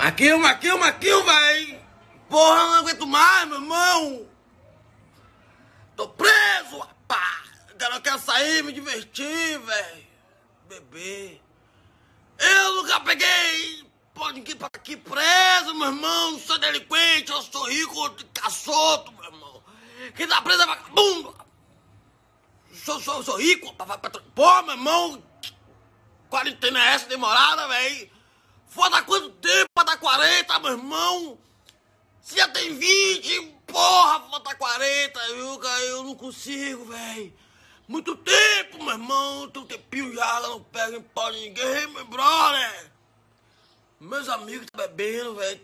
Marquinho, véi. Porra, não aguento mais, meu irmão. Tô preso, rapaz. Eu não quero sair, me divertir, véi. Beber. Eu nunca peguei. Pode ir pra aqui preso, meu irmão. Não sou delinquente, eu sou rico, caçoto, meu irmão. Quem tá preso é vagabundo. Sou rico. Pô, meu irmão. Quarentena é essa demorada, véi? Foda quanto tempo pra dar 40, meu irmão? Se já tem 20, porra, falta 40, eu não consigo, véi. Muito tempo, meu irmão, tem um tempinho já, não pego em pau de ninguém, meu brother. Meus amigos tá bebendo, velho.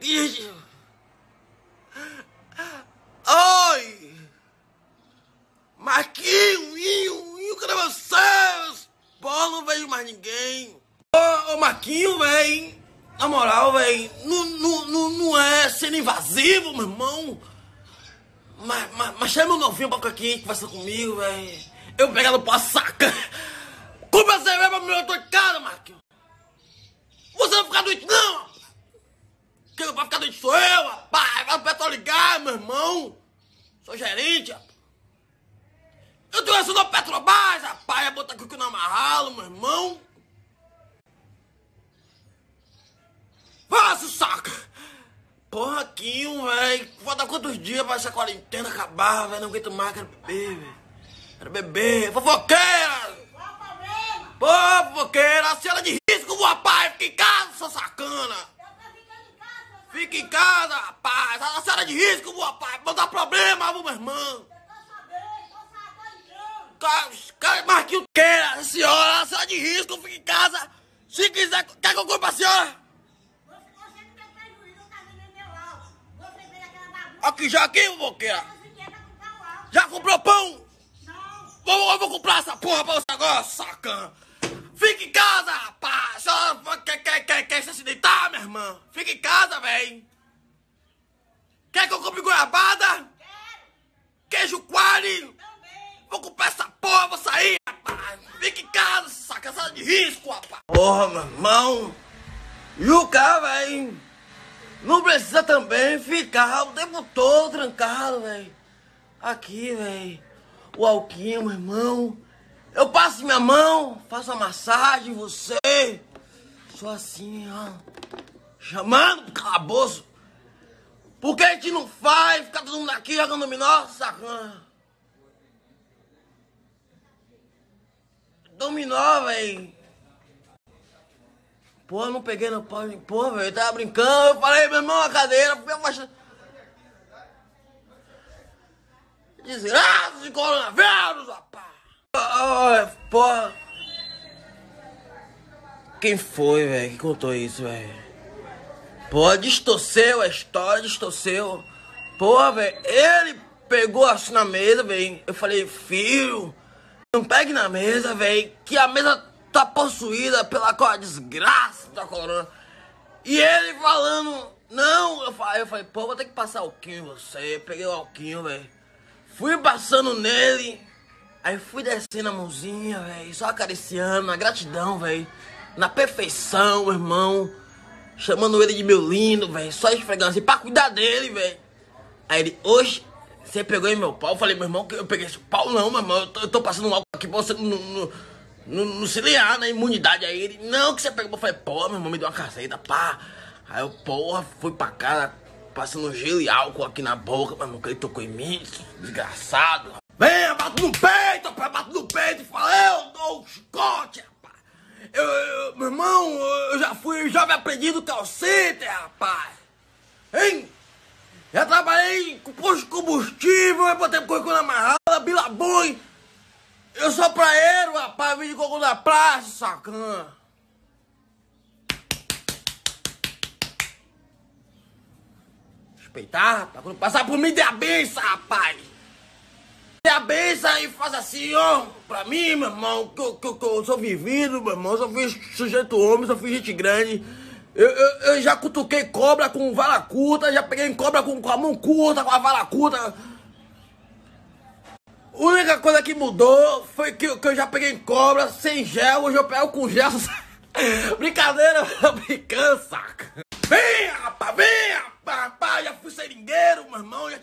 Oi! Marquinho, cadê vocês? Porra, não vejo mais ninguém. Ô, Marquinho, velho. Na moral, velho, não é sendo invasivo, meu irmão. Mas chama o novinho pra ficar aqui, conversa comigo, velho. Eu vou pegar no pó saca. Compra cerveja pra mim, eu tô em casa, Marquinhos. Você não vai ficar doente, não. Quem não vai ficar doente sou eu, rapaz. Vai pro petróleo ligar, meu irmão. Sou gerente, rapaz. Eu tô essa no Petrobras, rapaz. Ia botar aqui no amarralo, meu irmão. Faça, saca! Porra, Marquinho, velho. Falta quantos dias pra essa quarentena acabar, velho? Não aguento mais, quero beber, velho. Quero beber. Fofoqueira! Pô, fofoqueira, a senhora de risco, rapaz. Fica em casa, sua sacana. Fica em casa, rapaz. A senhora de risco, rapaz. Não dá problema, meu irmão. Marquinho, queira, a senhora de risco, fica em casa. Se quiser, quer que eu compre pra senhora? Aqui, fofoqueira. Já comprou pão? Não. Eu vou comprar essa porra pra você agora, sacana. Fica em casa, rapaz. Só quer se acidentar, minha irmã? Fica em casa, velho. Quer que eu compre goiabada? Quero. Queijo coalho? Também. Vou comprar essa porra, vou sair, rapaz. Fica em casa, saca, sala de risco, rapaz. Porra, meu irmão. E o cara, velho, não precisa também ficar o tempo todo trancado, velho. Aqui, velho. O alquinho, meu irmão. Eu passo minha mão, faço a massagem em você. Só assim, ó. Chamando pro calabouço. Por que a gente não faz? Ficar todo mundo aqui jogando dominó, sacana. Dominó, velho. Porra, não peguei no pau. Porra, velho, eu tava brincando. Eu falei, meu irmão, a cadeira. Desgraça de coronavírus, rapaz. Porra. Quem foi, velho, que contou isso, velho? Porra, distorceu a história, distorceu. Porra, velho, ele pegou assim na mesa, velho. Eu falei, filho, não pegue na mesa, velho, que a mesa tá possuída pela desgraça da corona. E ele falando, não, eu falei, pô, vou ter que passar alquinho em você. Peguei o alquinho, velho. Fui passando nele. Aí fui descendo a mãozinha, velho. Só acariciando, na gratidão, velho. Na perfeição, meu irmão. Chamando ele de meu lindo, velho. Só esfregando assim, pra cuidar dele, velho. Aí ele, hoje, você pegou em meu pau? Eu falei, meu irmão, que eu peguei esse pau não, meu irmão. Eu tô passando um álcool aqui pra você não se liar na imunidade. Aí ele, não, que você pegou. Eu falei, pô, meu irmão, me deu uma caceta, pá. Aí eu, porra, fui pra casa, passando gelo e álcool aqui na boca, meu irmão, que ele tocou em mim, desgraçado. Vem, bato no peito, rapaz, bato no peito e fala, eu dou um chicote, rapaz. Meu irmão, eu já fui jovem aprendido do call center, rapaz. Hein? Já trabalhei com posto de combustível, eu botei currículo na amarrada, bilaboi. Eu sou praeiro, rapaz, vim de coco da praça, sacana. Respeitar, rapaz, quando passar por mim, dê a benção, rapaz. Dê a benção e faz assim, ó, pra mim, meu irmão, que eu sou vivido, meu irmão, só fui sujeito homem, só fui gente grande. Eu já cutuquei cobra com vara curta, já peguei cobra com a mão curta, com a vara curta. A única coisa que mudou foi que eu já peguei cobra sem gel, hoje eu pego com gel. Brincadeira, eu tô brincando, saca? Vem, rapaz!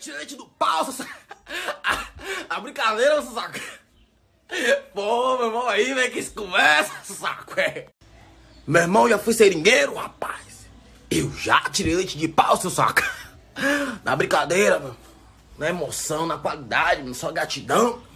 tirei leite do pau, seu saco. A brincadeira, seu saco. Pô, meu irmão aí, velho, que isso conversa, seu saco, velho. Meu irmão já foi seringueiro, rapaz. Eu já tirei leite de pau, seu saco. Na brincadeira, meu. Na emoção, na qualidade, só gratidão.